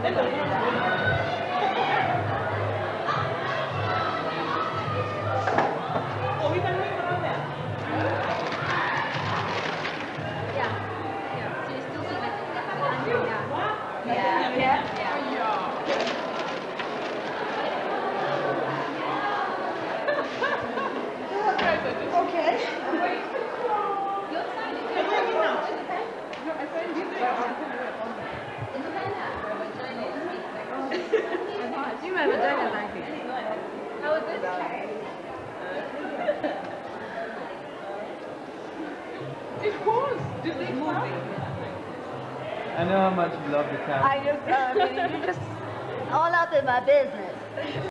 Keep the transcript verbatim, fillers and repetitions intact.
I know how much you love the town. I just, uh, I mean, you're just all out in my business.